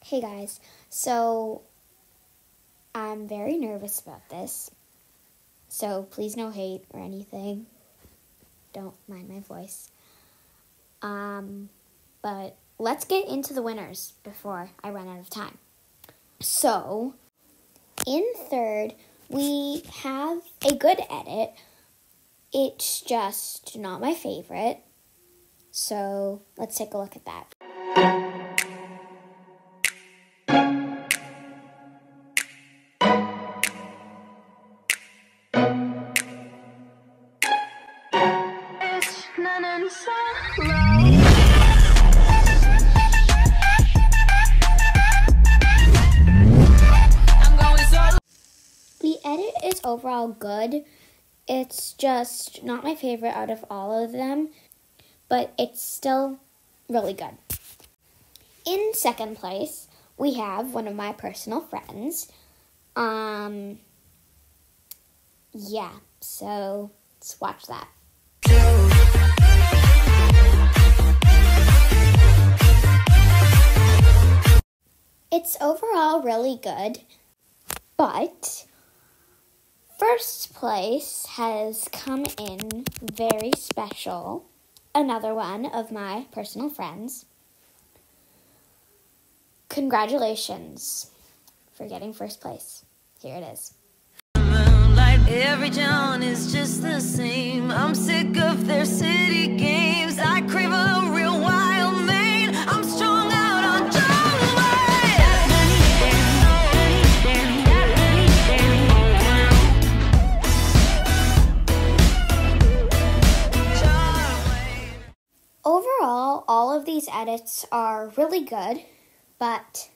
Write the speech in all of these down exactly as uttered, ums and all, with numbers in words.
Hey guys, so I'm very nervous about this, so please no hate or anything. Don't mind my voice. Um, but let's get into the winners before I run out of time. So, in third, we have a good edit. It's just not my favorite. So, let's take a look at that. The edit is overall good. It's just not my favorite out of all of them, but it's still really good. In second place, we have one of my personal friends. Um, yeah, so let's watch that. It's overall really good, but first place has come in very special. Another one of my personal friends. Congratulations for getting first place. Here it is. Like every town is just the same. I'm sick of their city games. I crave a real wild man. I'm strung out on Overall, all of these edits are really good, but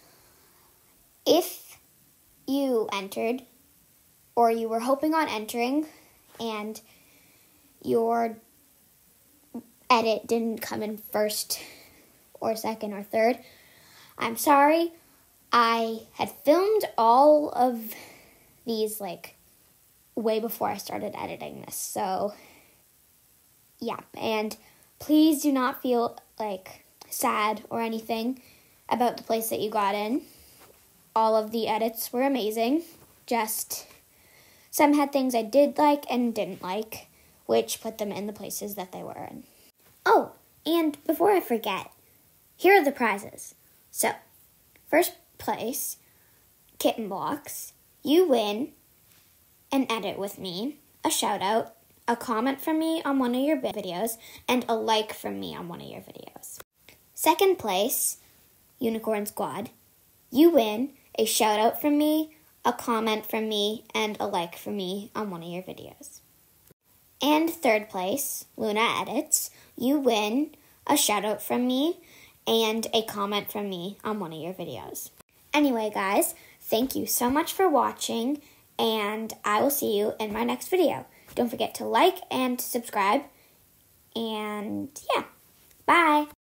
if you entered or you were hoping on entering and your edit didn't come in first or second or third, I'm sorry. I had filmed all of these like way before I started editing this, so yeah, and please do not feel like sad or anything about the place that you got in. All of the edits were amazing. Just some had things I did like and didn't like, which put them in the places that they were in. Oh, and before I forget, here are the prizes. So, first place, Kitten Blocks. You win an edit with me, a shout out, a comment from me on one of your videos, and a like from me on one of your videos. Second place, Unicorn Squad. You win a shout out from me, a comment from me, and a like from me on one of your videos. And third place, Luna Edits. You win a shout out from me and a comment from me on one of your videos. Anyway, guys, thank you so much for watching, and I will see you in my next video. Don't forget to like and subscribe. And yeah, bye.